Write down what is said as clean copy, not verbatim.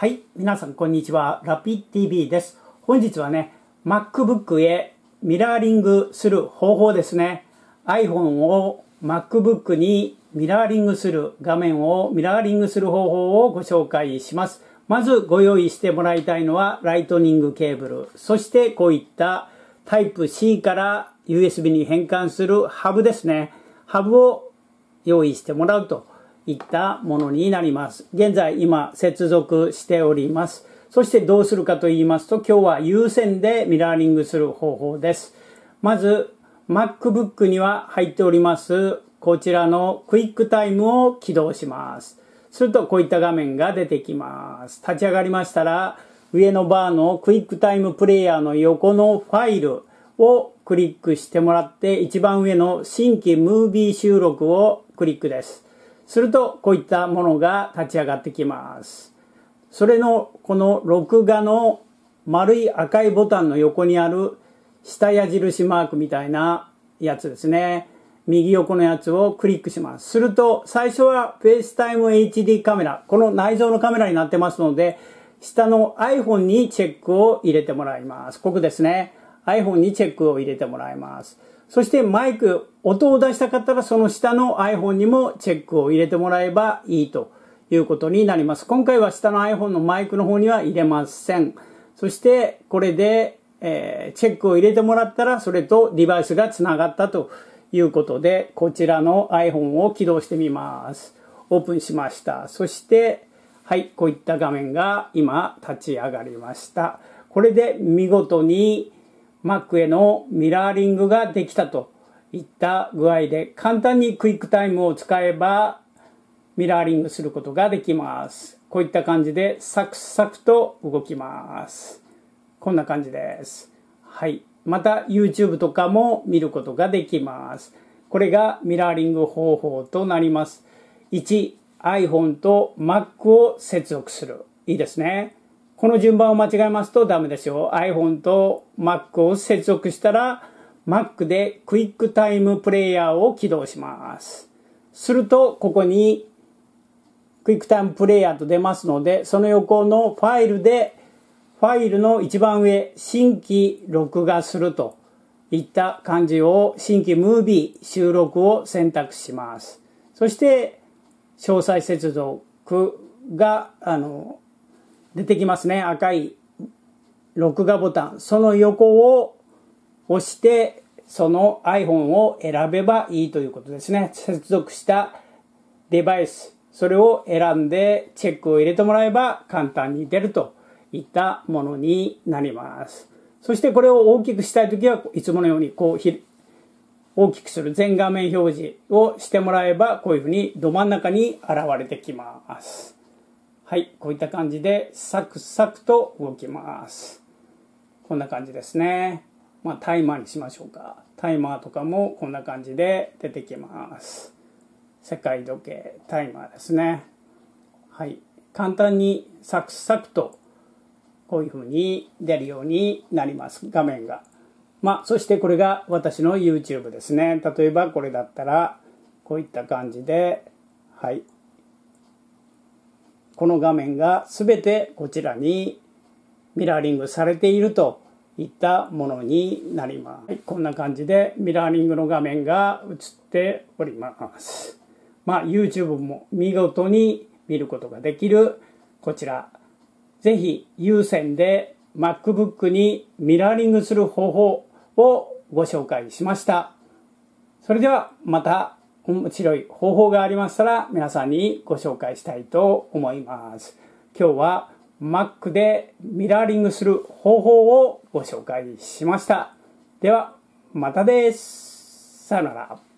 はい、皆さんこんにちは。ラピ TV です。本日はね、MacBook へミラーリングする方法ですね。iPhone を MacBook にミラーリングする、画面をミラーリングする方法をご紹介します。まずご用意してもらいたいのはライトニングケーブル、そしてこういったタイプ C から USB に変換するハブですね。ハブを用意してもらうといったものになります。現在今接続しております。そしてどうするかと言いますと、今日は有線でミラーリングする方法です。まず MacBook には入っておりますこちらのクイックタイムを起動します。するとこういった画面が出てきます。立ち上がりましたら上のバーのクイックタイムプレイヤーの横のファイルをクリックしてもらって一番上の新規ムービー収録をクリックです。するとこういったものが立ち上がってきます。それのこの録画の丸い赤いボタンの横にある下矢印マークみたいなやつですね。右横のやつをクリックします。すると最初は FaceTime HD カメラ、この内蔵のカメラになってますので、下の iPhone にチェックを入れてもらいます。ここですね。iPhone にチェックを入れてもらいます。そしてマイク、音を出したかったらその下の iPhone にもチェックを入れてもらえばいいということになります。今回は下の iPhone のマイクの方には入れません。そしてこれで、チェックを入れてもらったらそれとデバイスがつながったということで、こちらの iPhone を起動してみます。オープンしました。そしてはい、こういった画面が今立ち上がりました。これで見事にMac へのミラーリングができたといった具合で、簡単にクイックタイムを使えばミラーリングすることができます。こういった感じでサクサクと動きます。こんな感じです。はい。また YouTube とかも見ることができます。これがミラーリング方法となります。1、iPhone と Mac を接続する。いいですね。この順番を間違えますとダメですよ。iPhone と Mac を接続したら Mac でクイックタイムプレイヤーを起動します。するとここにクイックタイムプレイヤーと出ますので、その横のファイルでファイルの一番上新規録画するといった感じを新規ムービー収録を選択します。そして詳細接続が出てきますね。赤い録画ボタン、その横を押してその iPhone を選べばいいということですね。接続したデバイス、それを選んでチェックを入れてもらえば簡単に出るといったものになります。そしてこれを大きくしたいときはいつものようにこう大きくする全画面表示をしてもらえば、こういうふうにど真ん中に現れてきます。はい、こういった感じでサクサクと動きます。こんな感じですね。タイマーにしましょうか。タイマーとかもこんな感じで出てきます。世界時計タイマーですね。はい、簡単にサクサクとこういうふうに出るようになります、画面が。そしてこれが私の YouTube ですね。例えばこれだったらこういった感じで、はい、この画面が全てこちらにミラーリングされているといったものになります。はい、こんな感じでミラーリングの画面が映っております。YouTube も見事に見ることができるこちら。ぜひ有線で MacBook にミラーリングする方法をご紹介しました。それではまた面白い方法がありましたら皆さんにご紹介したいと思います。今日は Mac でミラーリングする方法をご紹介しました。ではまたです。さよなら。